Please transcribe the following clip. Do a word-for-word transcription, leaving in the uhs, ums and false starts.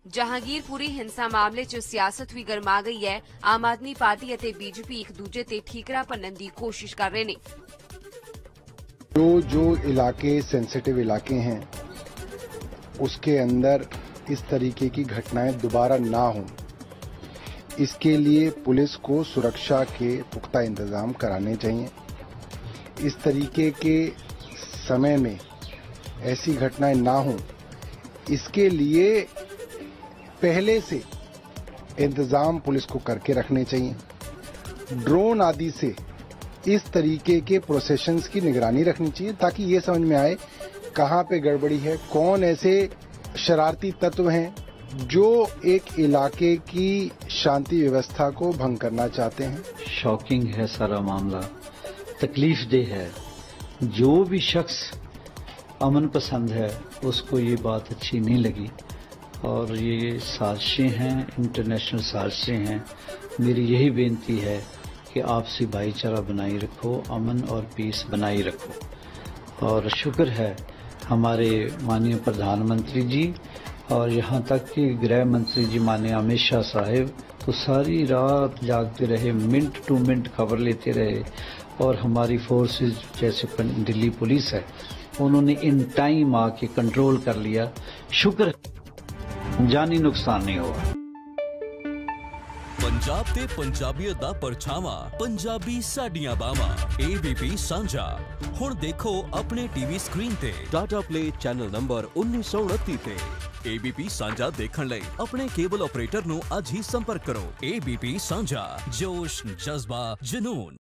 ਜਹਾਂਗੀਰਪੁਰੀ ਹਿੰਸਾ ਮਾਮਲੇ 'ਚ ਸਿਆਸਤ ਵੀ ਗਰਮਾ ਗਈ ਹੈ। ਆਮ ਆਦਮੀ ਪਾर्टी ਅਤੇ बीजेपी एक दूजे ਤੇ ठीकरा ਭੰਨਣ ਦੀ कोशिश कर रहे ਨੇ। जो जो इलाके सेंसिटिव इलाके हैं उसके अंदर इस तरीके की घटनाएं दोबारा ना हो, इसके लिए पुलिस को सुरक्षा के पुख्ता इंतजाम कराने चाहिए। इस तरीके के समय में ऐसी घटनाएं ना हो, इसके लिए पहले से इंतजाम पुलिस को करके रखने चाहिए। ड्रोन आदि से इस तरीके के प्रोसेशंस की निगरानी रखनी चाहिए ताकि ये समझ में आए कहां पे गड़बड़ी है, कौन ऐसे शरारती तत्व हैं जो एक इलाके की शांति व्यवस्था को भंग करना चाहते हैं। शॉकिंग है सारा मामला, तकलीफ देह है। जो भी शख्स अमन पसंद है उसको ये बात अच्छी नहीं लगी और ये साजिशें हैं, इंटरनेशनल साजिशें हैं। मेरी यही बेनती है कि आपसी भाईचारा बनाए रखो, अमन और पीस बनाए रखो। और शुक्र है हमारे माननीय प्रधानमंत्री जी और यहाँ तक कि गृह मंत्री जी माननीय अमित शाह साहिब तो सारी रात जागते रहे, मिनट टू मिनट खबर लेते रहे। और हमारी फोर्सेस जैसे दिल्ली पुलिस है उन्होंने इन टाइम आके कंट्रोल कर लिया। शुक्र जानी नुकसान नहीं हुआ। पंजाब ते पंजाबीयत दा परछावा, पंजाबी साडियां बावां। एबीपी सांझा हुण देखो अपने टीवी स्क्रीन ते टाटा प्ले चैनल नंबर उन्नीस सौ उनतीस ते। एबीपी सांझा देखण लई अपने केबल ऑपरेटर नूं अज ही संपर्क करो। एबीपी सांझा, जोश, जज्बा, जुनून।